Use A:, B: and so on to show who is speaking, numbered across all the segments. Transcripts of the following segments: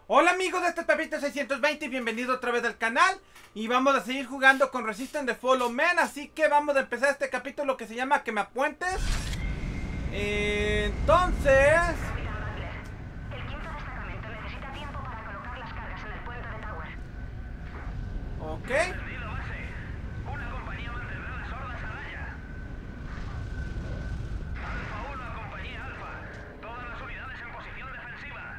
A: Hola amigos de este Pepito 620 y bienvenido otra vez al canal. Y vamos a seguir jugando con Resistance de Follow Man. Así que vamos a empezar este capítulo que se llama Que me apuentes. Entonces...
B: El quinto destacamento necesita tiempo para colocar las cargas en el puente de Tower.
A: Ok.
C: Entendido, base. Una compañía mantendrá las hordas a raya. Alfa 1 a compañía Alfa. Todas las unidades en posición defensiva.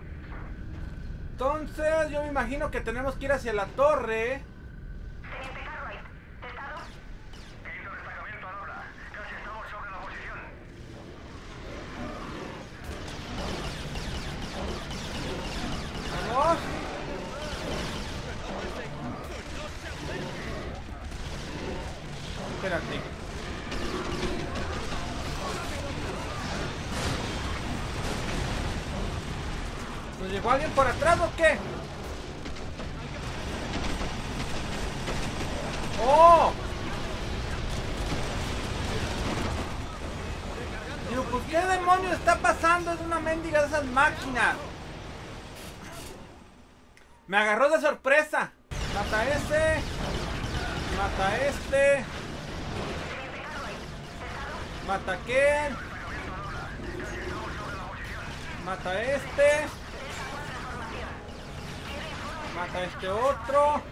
A: Entonces yo me imagino que tenemos que ir hacia la torre.
B: Teniente Cartwright, ¿estado?
C: Quinto destacamento al habla. Casi estamos sobre la posición.
A: Vamos. Espérate. ¿Nos llegó alguien por atrás o qué? ¡Oh! Digo, pues ¿qué demonios está pasando? Es una mendiga de esas máquinas. Me agarró de sorpresa. Mata a ese. Mata a este. Mata a aquel. Mata a este. Mata a este otro.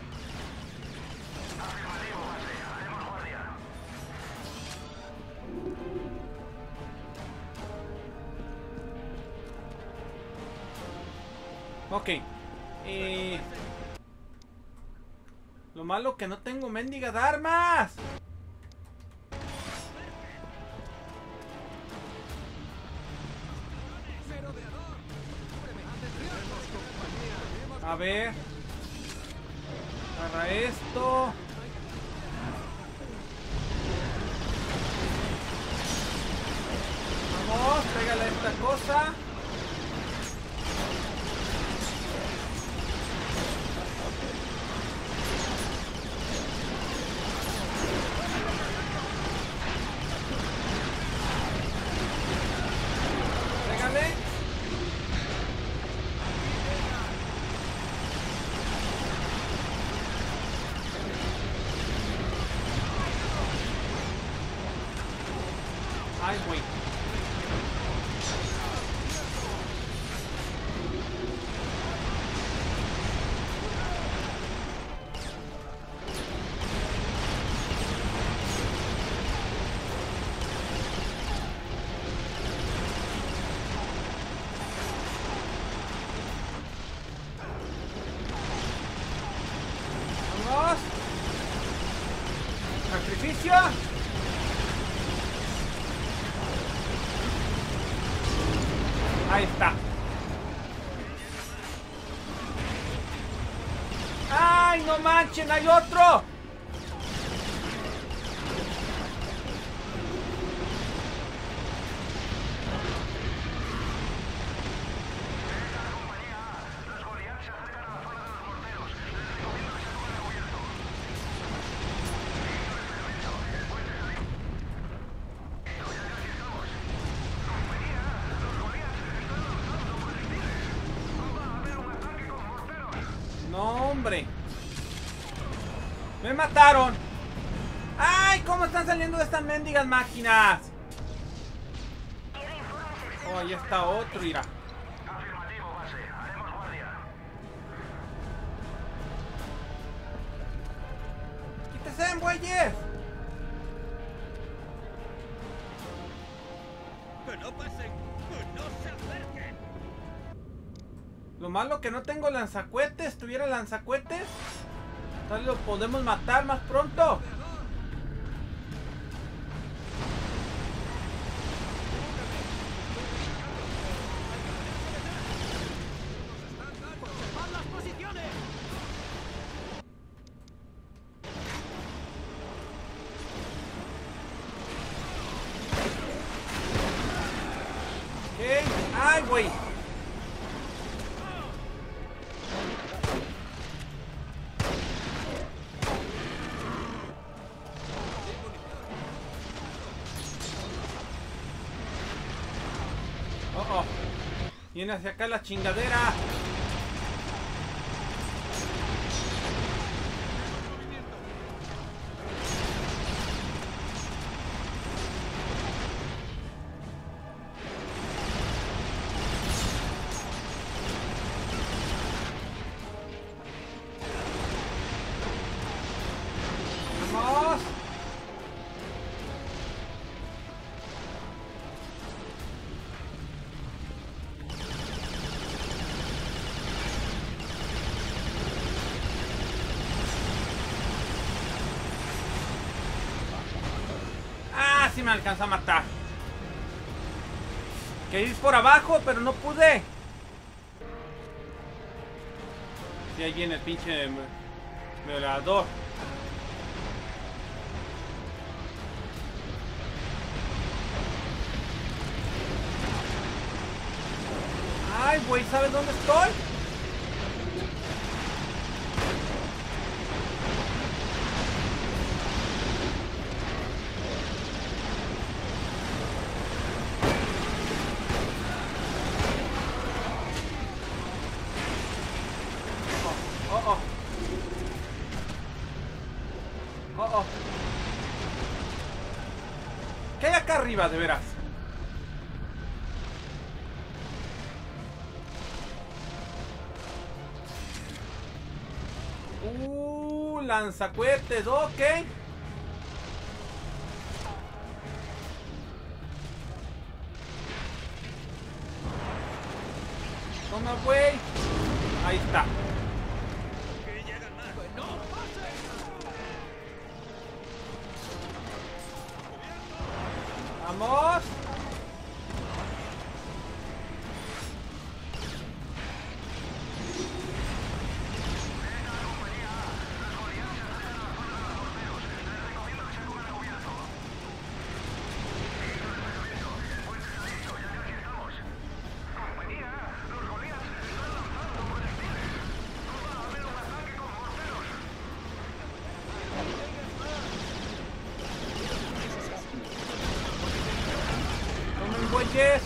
A: Ok. Lo malo que no tengo mendigas armas. A ver. Agarra esto. Vamos, pégale esta cosa. Pégale. Ay, güey. Vamos. Sacrificio. Ahí está. ¡Ay, no manchen! ¡Hay otro!
C: Los Goliath se acercan a la zona de los morteros. Les recomiendo que se pongan a cubierto.
A: No, hombre. Me mataron. ¡Ay! ¿Cómo están saliendo de estas mendigas máquinas? Oh, ahí está otro, irá.
C: Afirmativo, base. Haremos guardia.
A: ¡Quítese, güeyes!
D: ¡Que no pasen! ¡Que no se acerquen!
A: Lo malo que no tengo lanzacuetes. ¿Tuviera lanzacuetes? Tal vez lo podemos matar más pronto.
D: ¡Ocupad las posiciones!
A: ¿Qué? ¡Ay, güey! Oh, oh. Viene hacia acá la chingadera. casi me alcanza a matar. Quería ir por abajo, pero no pude. Y ahí viene el pinche violador. Ay, güey, ¿sabes dónde estoy? ¿Qué hay acá arriba, de veras? Lanzacohetes, ok. Toma, güey. Ahí está.
D: Que llegan más. ¡No pase!
A: Vamos. Güeyes.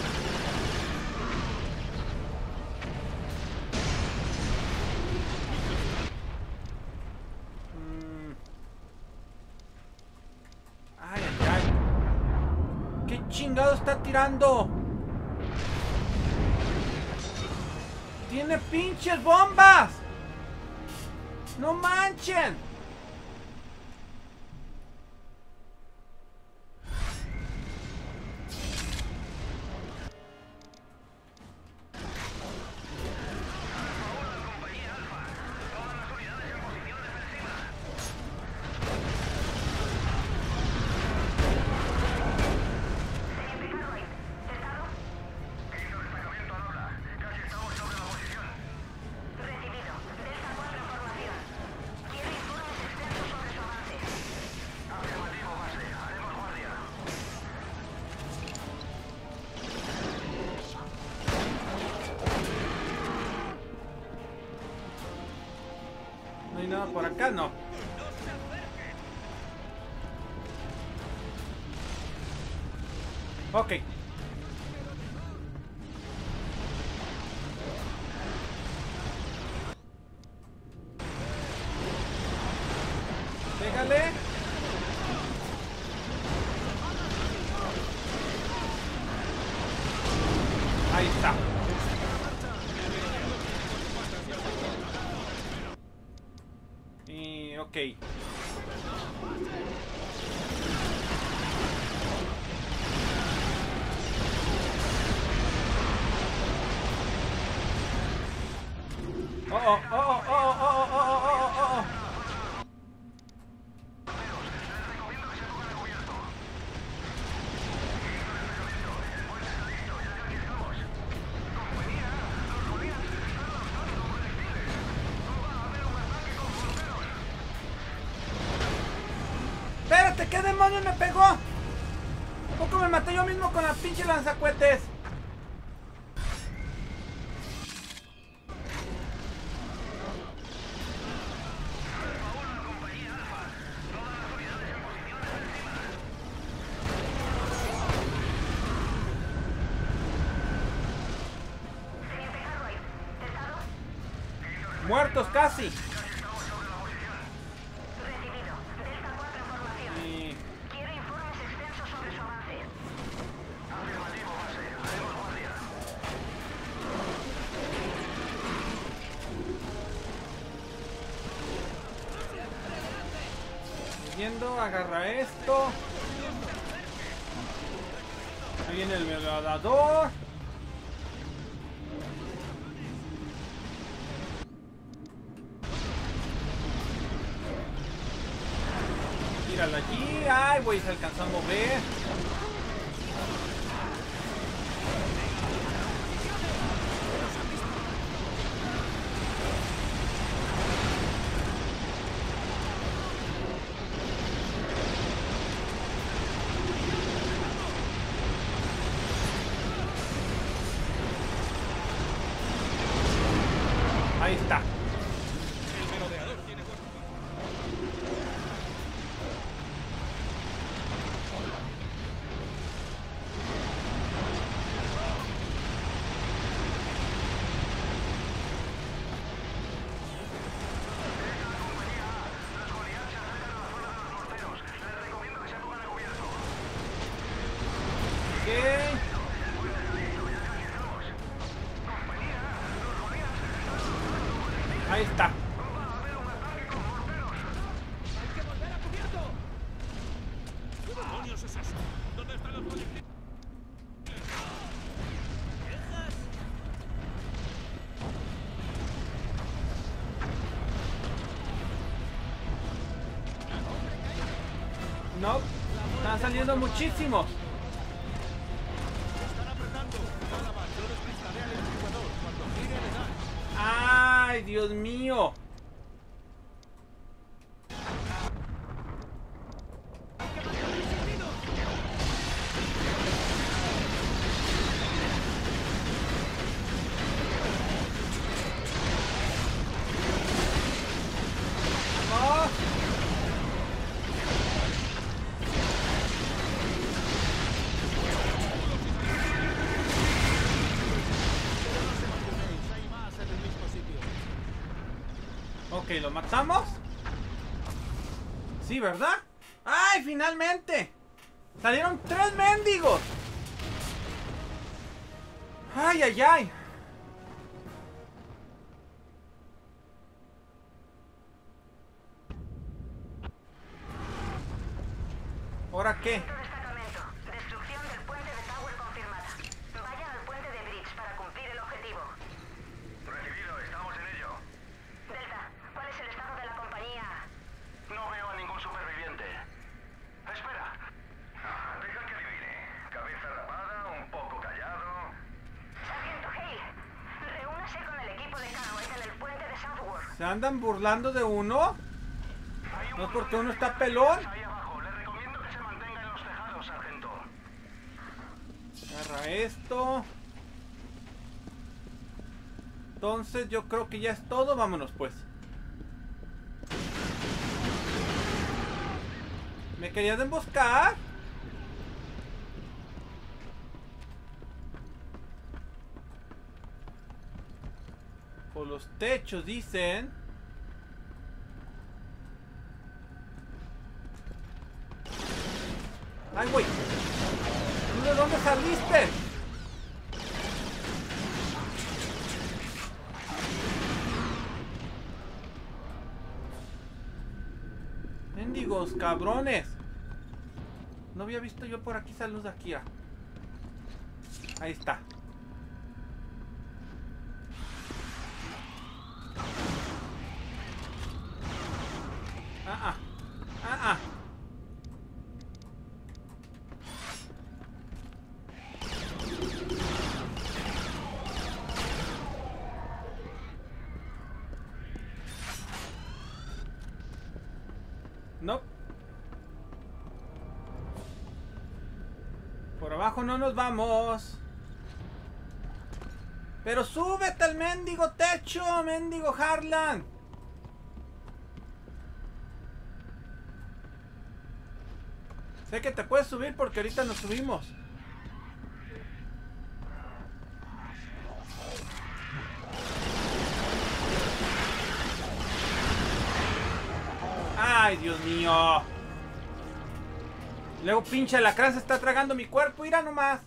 A: Ay, ay, ay. ¿Qué chingado está tirando? ¡Tiene pinches bombas! ¡No manchen! No hay nada por acá, no. Ok. Pégale. Ahí está. Y ok. Oh. Espérate, ¿qué demonios me pegó? ¿A poco me maté yo mismo con la pinche lanzacohetes? Muertos casi.
B: Recibido. Delta 4 información.
A: Y...
B: Quiero informes extensos sobre su avance.
C: Afirmativo, base. Haremos guardia.
A: Siguiendo, agarra esto. Ahí viene el violador. Míralo allí. Ay, güey, se alcanzó a mover. Ahí está.
D: El merodeador tiene cuerpo.
C: Los Goliath se acercan a la zona de los morteros. Les recomiendo que se pongan a cubierto.
A: Ok. Ahí está.
D: ¡Hay que volver a cubierto! ¿Qué demonios es eso? ¿Dónde están los proyectiles?
A: No. Están saliendo muchísimos.
D: Están apretando. Nada más, yo despistaré al extinguidor. Cuando gire le dan.
A: Ay, Dios mío. Vamos.
D: Hay más en el mismo sitio.
A: Ok, ¿lo matamos? Sí, ¿verdad? ¡Ay, finalmente! ¡Salieron 3 mendigos! ¡Ay, ay, ay! ¿Ahora qué?
B: Destacamento. Destrucción del puente de Tower confirmada. Vayan al puente de Bridge para cumplir el objetivo.
C: Recibido, estamos en ello.
B: Delta, ¿cuál es el estado de la compañía?
C: No veo a ningún superviviente. Espera. Deja que adivine. Cabeza rapada, un poco callado.
B: Sargento Hale, reúnase con el equipo de Cartwright en el puente de Southwark.
A: ¿Se andan burlando de uno?
C: Hay un
A: ¿No es porque
C: montón
A: uno
C: de
A: está pelón?
C: ahí abajo. Le recomiendo que se mantenga en los tejados, sargento.
A: Agarra esto. Entonces yo creo que ya es todo. Vámonos pues. ¿Me querías emboscar? Por los techos dicen. ¡Ay, güey! ¿Tú de dónde saliste? ¡Mendigos, cabrones! No había visto yo por aquí esa luz de Akira. Ahí está. Ah, ah. Ah, ah. No. Por abajo no nos vamos. Pero súbete al mendigo techo, mendigo Harlan. Sé que te puedes subir porque ahorita nos subimos. Ay, Dios mío. Luego pinche alacrán se está tragando mi cuerpo. Mira nomás.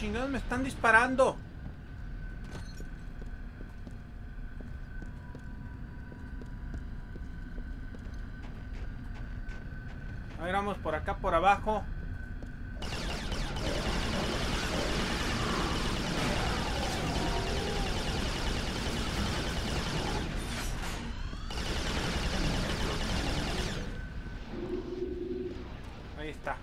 A: chingados me están disparando? A ver, vamos por acá, por abajo. Ahí está.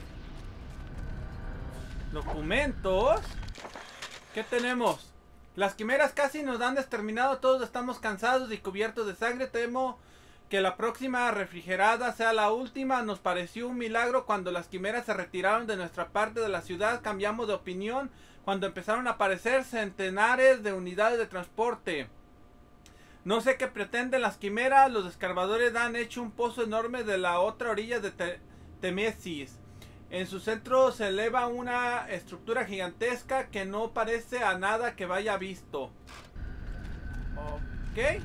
A: Documentos. ¿Qué tenemos? Las quimeras casi nos han exterminado. Todos estamos cansados y cubiertos de sangre. Temo que la próxima refrigerada sea la última. Nos pareció un milagro cuando las quimeras se retiraron de nuestra parte de la ciudad. Cambiamos de opinión cuando empezaron a aparecer centenares de unidades de transporte. No sé qué pretenden las quimeras. Los escarbadores han hecho un pozo enorme de la otra orilla de Temesis. En su centro se eleva una estructura gigantesca que no parece a nada que vaya visto. Ok.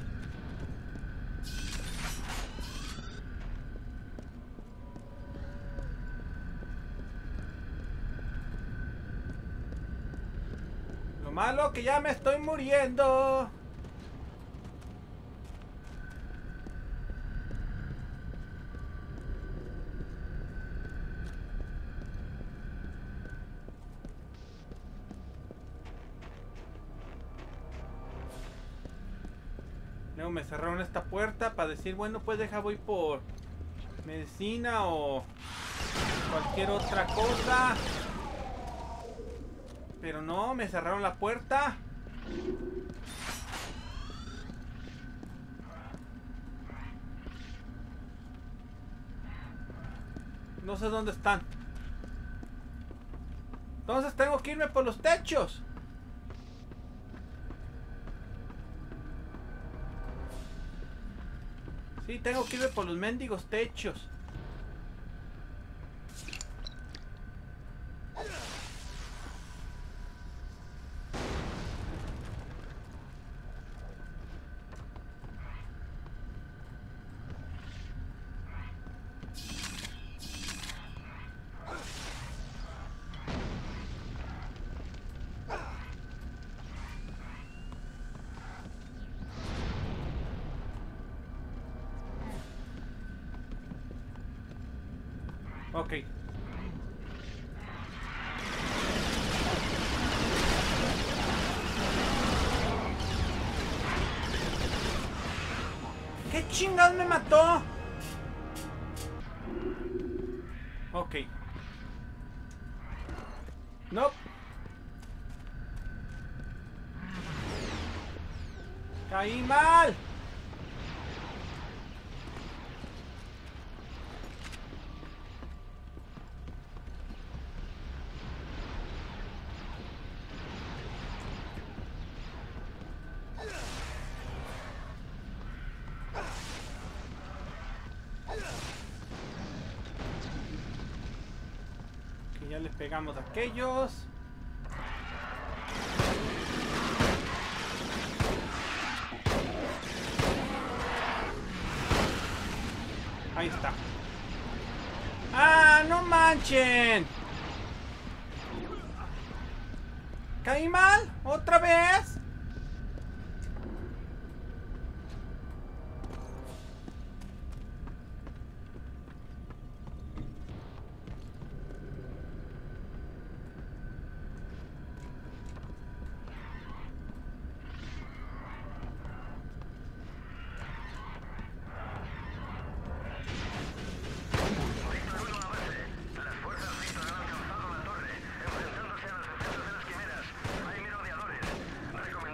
A: Lo malo que ya me estoy muriendo. Luego me cerraron esta puerta para decir, bueno, pues deja, voy por medicina o cualquier otra cosa. Pero no, me cerraron la puerta. No sé dónde están. Entonces tengo que irme por los techos. Sí, tengo que irme por los mendigos techos. Ok. ¿Qué chingados me mató? Ok. No. Caí mal. Ya les pegamos a aquellos. Ahí está. ¡Ah, no manchen! ¿Caí mal? ¿Otra vez?
C: Recomendación: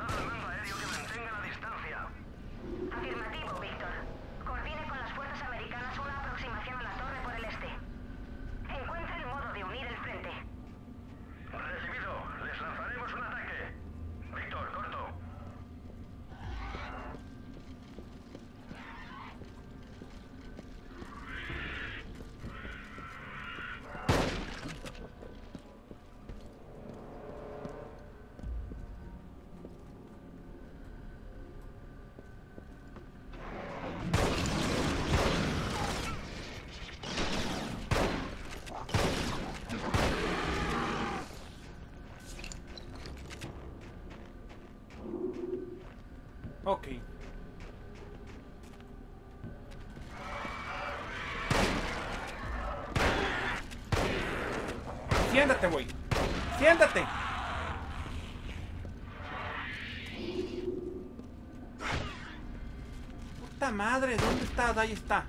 A: Ok. Siéntate, güey. Siéntate. Puta madre, ¿dónde estás? Ahí está.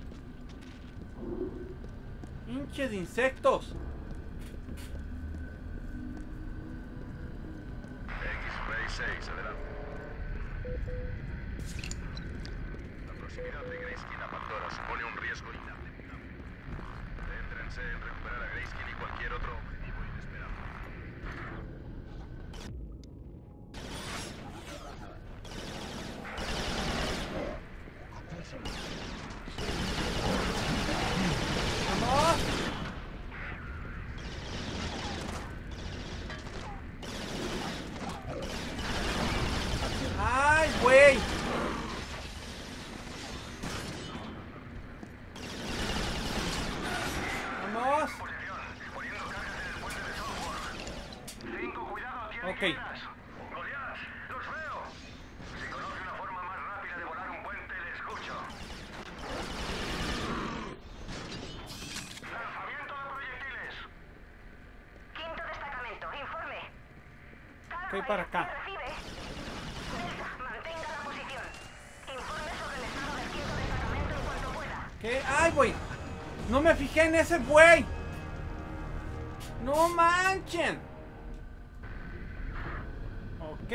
A: Hinches de insectos.
C: X-Ray 6, adelante. La proximidad de Grayskin a Pandora supone un riesgo inaceptable. Céntrense en recuperar a Grayskin y cualquier otro objetivo inesperado.
A: ¡Vamos! ¡Ay, güey! ¡Vamos!
C: Posición, poniendo cargas en el puente de Southwark. 5, cuidado, tienen
A: Ok.
C: minas. Goliath, los veo. Si conoce una forma más rápida de volar un puente, le escucho. Lanzamiento de proyectiles.
B: Quinto destacamento, informe.
A: Ok, para acá.
B: Recibe. Delta, mantenga la posición. Informe sobre el estado del quinto destacamento en cuanto pueda.
A: ¿Qué? ¡Ay, güey! No me fijé en ese güey. No manchen. Ok.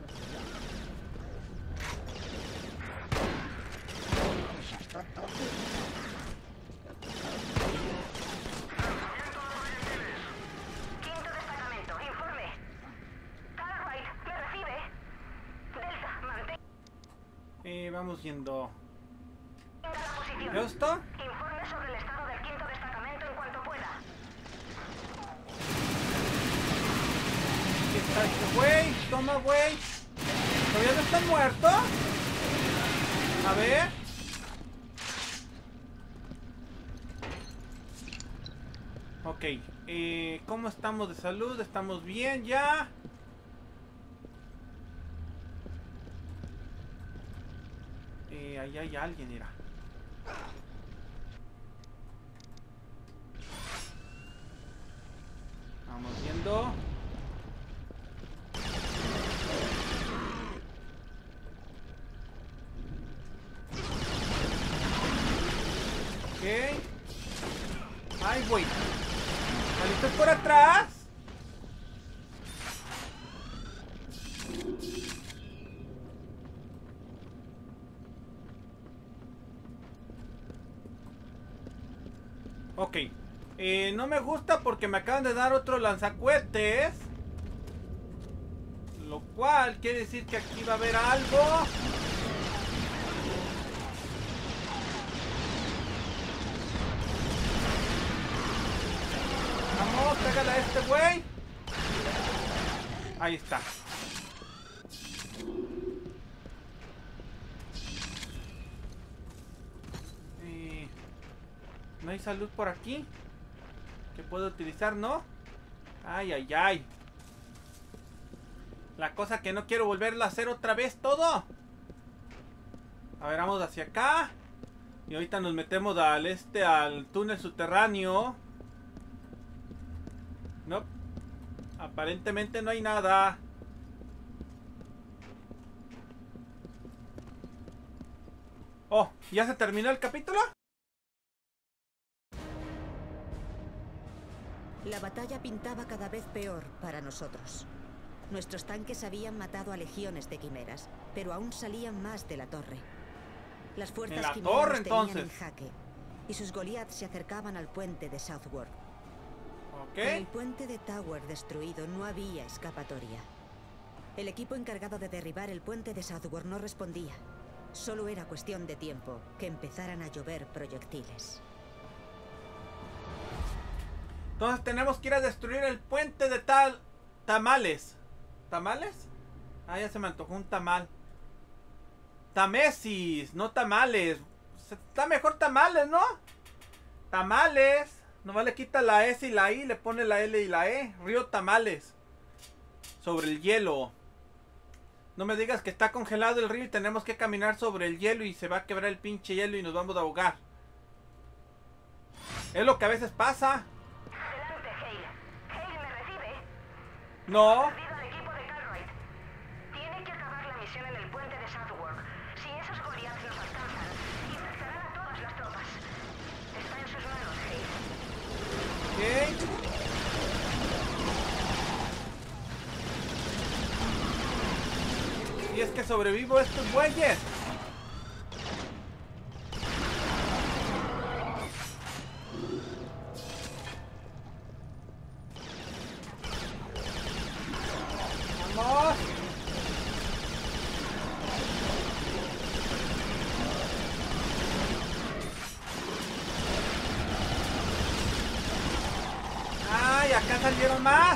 B: Quinto destacamento, informe. Cartwright, ¿me recibe? Delta, mantenga
A: Vamos yendo.
B: la posición.
A: ¿Esto?
B: Informe sobre el estado del quinto destacamento en cuanto pueda.
A: Aquí está este güey. Toma, güey. ¿Todavía no están muertos? A ver. Ok. ¿Cómo estamos de salud? ¿Estamos bien ya? Ahí hay alguien, mira. Vamos viendo. Ok. Ay, güey. ¿Saliste por atrás? Ok. No me gusta porque me acaban de dar otro lanzacohetes. Lo cual quiere decir que aquí va a haber algo. Vamos, pégale a este güey. Ahí está. ¿No hay salud por aquí? Que puedo utilizar, ¿no? Ay, ay, ay. La cosa que no quiero volverla a hacer otra vez todo. A ver, vamos hacia acá. Y ahorita nos metemos al túnel subterráneo. No. Aparentemente no hay nada. Oh, ¿ya se terminó el capítulo?
E: La batalla pintaba cada vez peor para nosotros. Nuestros tanques habían matado a legiones de quimeras, pero aún salían más de la torre. Las fuerzas
A: ¿En la
E: quimeras
A: torre,
E: nos tenían
A: entonces?
E: en jaque, y sus Goliath se acercaban al puente de Southwark.
A: Ok.
E: Con el puente de Tower destruido no había escapatoria. El equipo encargado de derribar el puente de Southwark no respondía. Solo era cuestión de tiempo que empezaran a llover proyectiles.
A: Entonces tenemos que ir a destruir el puente de Tamales. ¿Tamales? Ah, ya se me antojó un tamal. Tamesis, no tamales. Está mejor tamales, ¿no? Tamales. Nomás le quita la S y la I, le pone la L y la E. Río Tamales. Sobre el hielo. No me digas que está congelado el río y tenemos que caminar sobre el hielo y se va a quebrar el pinche hielo y nos vamos a ahogar. Es lo que a veces pasa.
B: Adelante, Hale. Hale, ¿me recibe?
A: No.
B: Perdido al equipo de Cartwright. Tiene que acabar la misión en el puente de Southwark. Si esos Goliaths nos alcanzan, infectarán a todas las tropas. Está en sus manos, Hale.
A: Ok. Y es que sobrevivo a estos bueyes. Vamos. ¡Ay! Acá salieron más.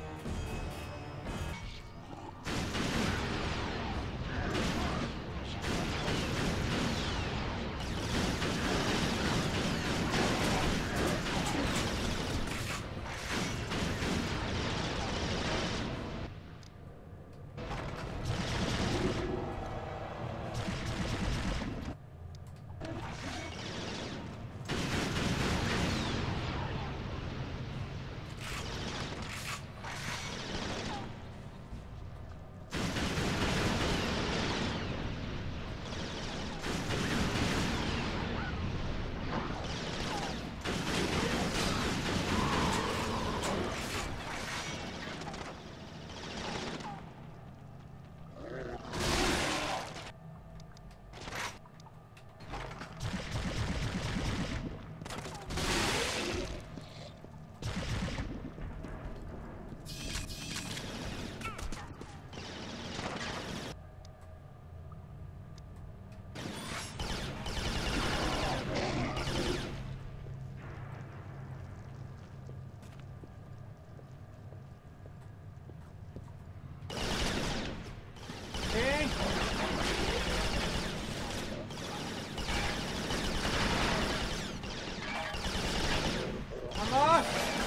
A: ¡Vamos!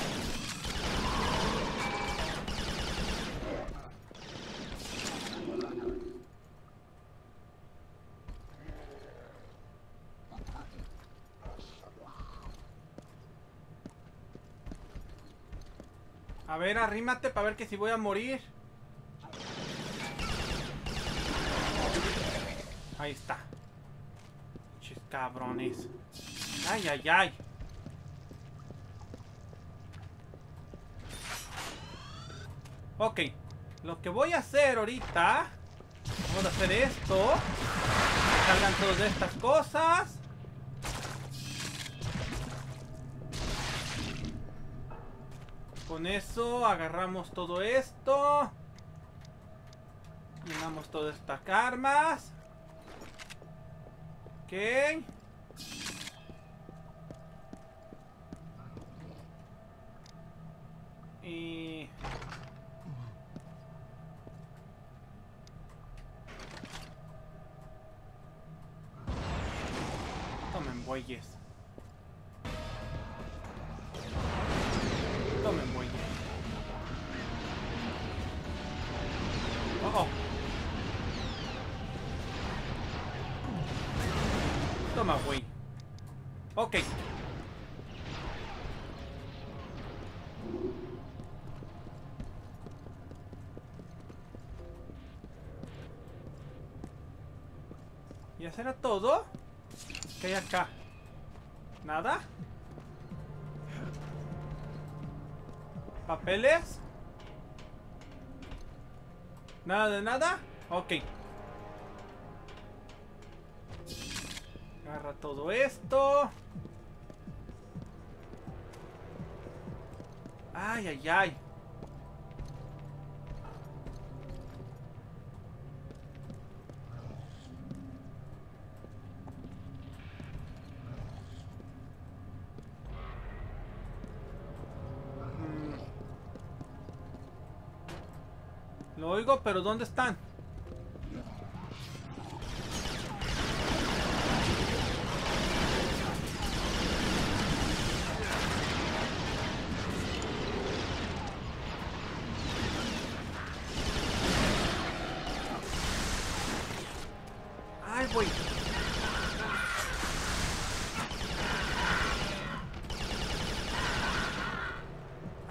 A: A ver, arrímate para ver que si voy a morir. Ahí está. Chis cabrones. Ay, ay, ay. Ok. Lo que voy a hacer ahorita. Vamos a hacer esto. Salgan todas estas cosas. Con eso agarramos todo esto. Llenamos todas estas karmas. Ok. Y... tomen bueyes. Tomen bueyes. Oh, oh. Toma, güey. Ok. ¿Y eso era todo? ¿Qué hay acá? ¿Nada? ¿Papeles? ¿Nada de nada? Ok. Agarra todo esto. Ay, ay, ay. Lo oigo, pero ¿dónde están?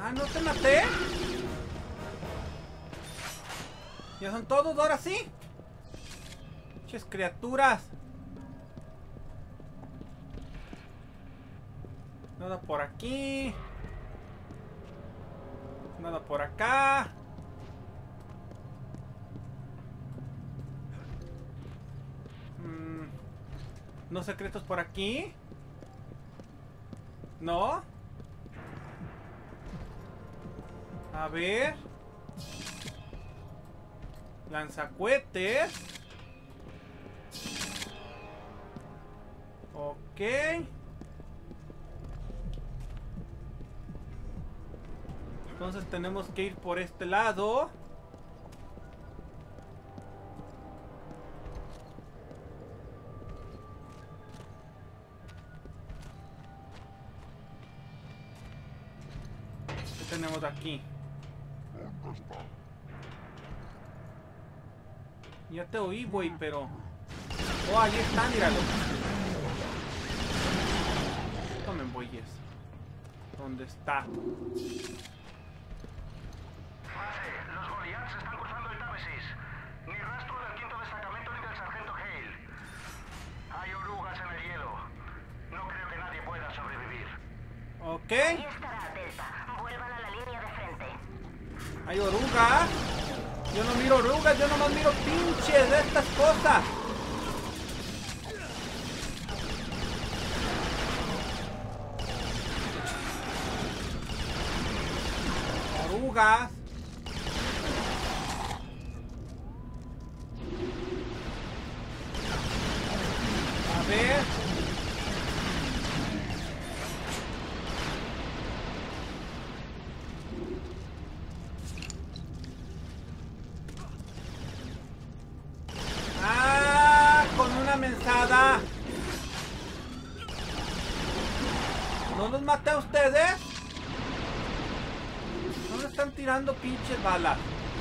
A: Ah, ¿no te maté? ¿Ya son todos ahora sí? Pinches criaturas. Nada por aquí. Nada por acá. ¿No secretos por aquí? ¿No? A ver. Lanzacohetes. Ok. Entonces tenemos que ir por este lado. ¿Qué tenemos aquí? Ya te oí, güey, pero... Oh, ahí está, míralo. Tomen, güeyes. ¿Dónde está?
C: Base, los Goliaths están cruzando el Támesis. Ni rastro del 5º destacamento ni del sargento Hale. Hay orugas en el hielo. No creo que nadie pueda sobrevivir.
A: Ok.
B: Ahí estará, Delta. Vuelvan a la línea de frente.
A: Hay orugas. Yo no miro orugas, yo nomás miro pinches de estas cosas. Orugas. A ver. Con una mensada. ¿No los maté a ustedes? ¿No le están tirando pinches balas?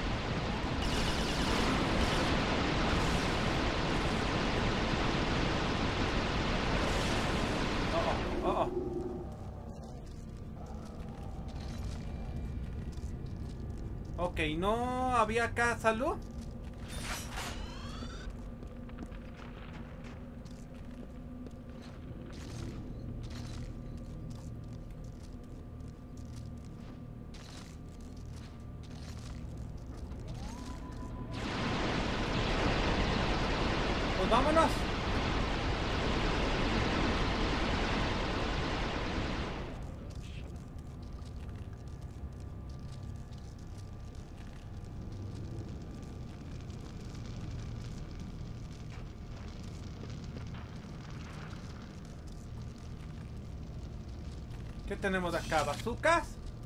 A: Ok, ¿no había acá salud? Pues vámonos. ¿Qué tenemos acá? ¿Bazucas?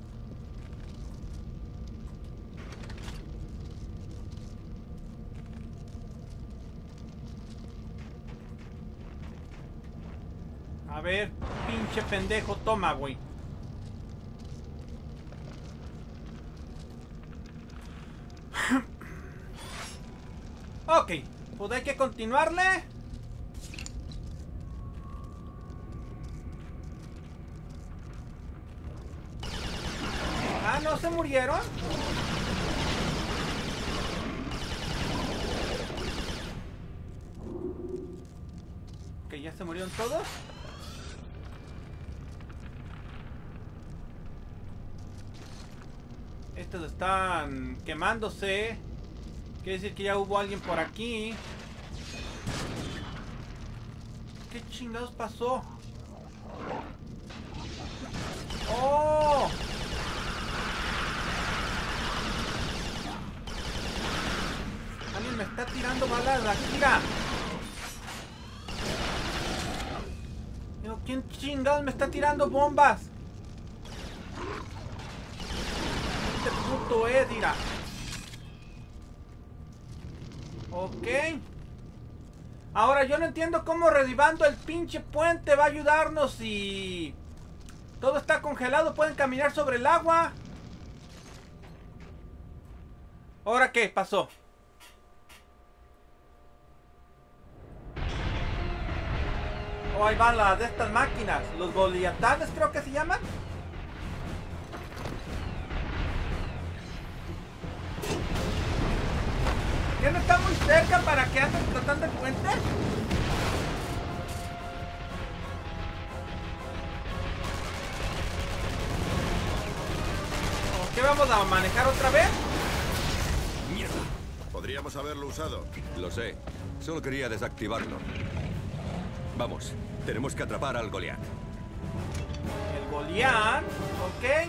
A: A ver, pinche pendejo, toma, güey. Ok, pues hay que continuarle. Ah, ¿no se murieron? Ok, ya se murieron todos. Estos están quemándose. Quiere decir que ya hubo alguien por aquí. ¿Qué chingados pasó? ¡Oh! Alguien me está tirando balas de Akira. Digo, ¿quién chingados me está tirando bombas? Este puto Edira. Ok. Ahora yo no entiendo cómo derribando el pinche puente va a ayudarnos si todo está congelado. Pueden caminar sobre el agua. ¿Ahora qué pasó? Oh, ahí van las de estas máquinas. Los Goliaths creo que se llaman. cerca para que anden tratando el puente? ¿O qué vamos a manejar otra vez?
D: ¡Mierda!
F: Podríamos haberlo usado.
G: Lo sé. Solo quería desactivarlo. Vamos, tenemos que atrapar al Goliath.
A: El Goliath, ok.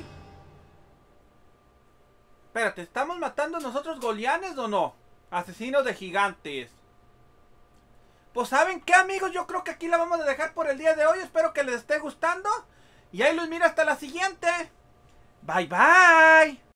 A: Espérate, ¿estamos matando nosotros Golianes o no? Asesinos de gigantes. Pues ¿saben qué, amigos? Yo creo que aquí la vamos a dejar por el día de hoy. Espero que les esté gustando. Y ahí los miro hasta la siguiente. Bye, bye.